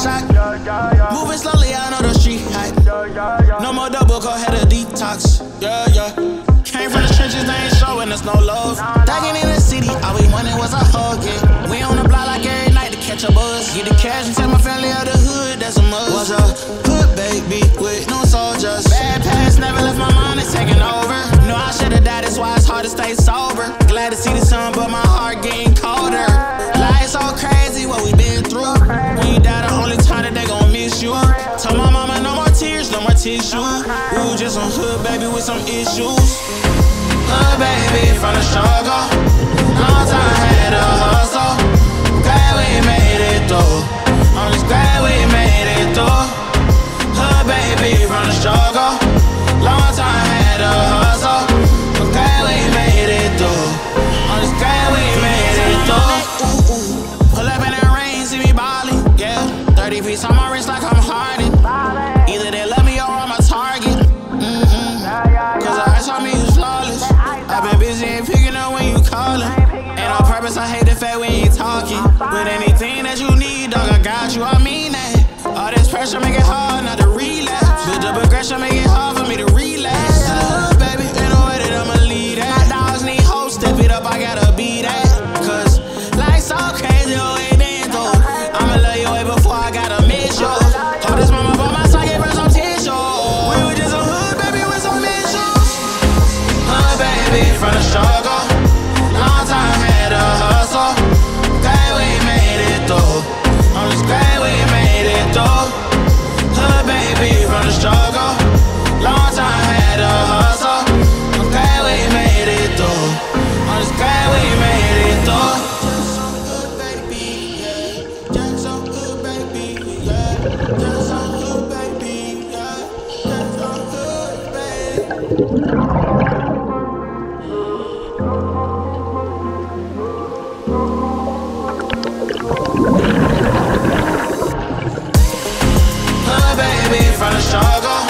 shock. Moving slowly, I know the street hype. No more double, go ahead to detox. Yeah, yeah. Came from the trenches, they ain't showing us no love. Thugging in the city, all we wanted was a hug, yeah. We on the block like every night to catch a buzz. Get the cash and tell my family out the hood, that's a must. Was a hood baby with no soldiers. Bad past never left my mind, it's taking over. No, I should've died, that's why it's hard to stay sober. Glad to see the sun, but my heart getting colder. Life's so crazy, what we been through. When you die, the only time that they gon' miss you. Tell my mama no more tears, no more tissue. Ooh, just some hood baby with some issues. Hood baby from the struggle. Long time had to hustle. Glad we made it through. I'm just glad we made it through. Hood baby from the struggle. Long time had to hustle. I'm glad we made it through. I'm just glad we made it through. Pull up in the rain, see me ballin', yeah. 30 piece on my wrist like I'm Harden. Either they love me or I'm a target. Cause the ice on me is flawless. I've been busy ain't picking up when you callin'. And on purpose I hate the fact we ain't talking. But anything that you need, dog, I got you, I mean that. All this pressure make it hard not to relapse. Build up aggression make it hard for me to relapse. To the hood, baby, ain't no way that I'ma lead that. My dogs need hope, step it up, I gotta be that. Cause life's so crazy, oh, ain't been through. I'ma love you way before I gotta miss you. Hold this mama by my side, give her some tissue. We were just a hood, baby, with some issues. Hood, baby, from the struggle. Long time had to hustle. Glad we made it through. I'm just glad we made it through. Hood, baby, from the struggle. Long time had to hustle. I'm glad we made it through. I'm just glad we made it through. Just some hood, baby, yeah. Just some hood, baby, yeah. Just some hood, baby, yeah. Just some hood, baby. Hood baby from the struggle.